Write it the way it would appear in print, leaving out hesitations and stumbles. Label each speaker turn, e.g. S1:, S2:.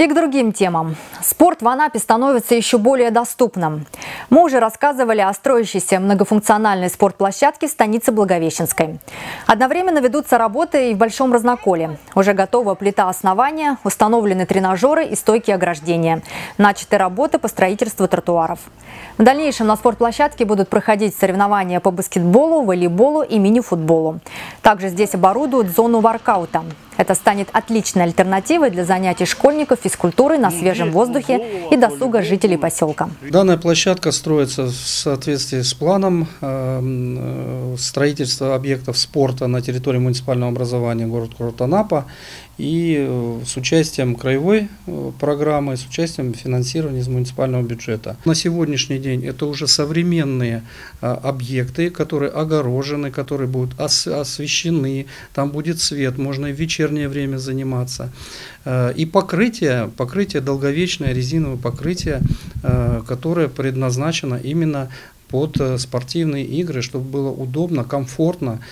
S1: И к другим темам. Спорт в Анапе становится еще более доступным. Мы уже рассказывали о строящейся многофункциональной спортплощадке в станице Благовещенской. Одновременно ведутся работы и в Большом Разноколе. Уже готова плита основания, установлены тренажеры и стойки ограждения. Начаты работы по строительству тротуаров. В дальнейшем на спортплощадке будут проходить соревнования по баскетболу, волейболу и мини-футболу. Также здесь оборудуют зону воркаута. Это станет отличной альтернативой для занятий школьников физкультурой на свежем воздухе и досуга жителей поселка.
S2: Данная площадка строится в соответствии с планом строительства объектов спорта на территории муниципального образования город Анапа и с участием краевой программы, с участием финансирования из муниципального бюджета. На сегодняшний день это уже современные объекты, которые огорожены, которые будут освещены, там будет свет, можно и в вечернее время заниматься. И покрытие долговечное, резиновое покрытие, которое предназначено именно под спортивные игры, чтобы было удобно, комфортно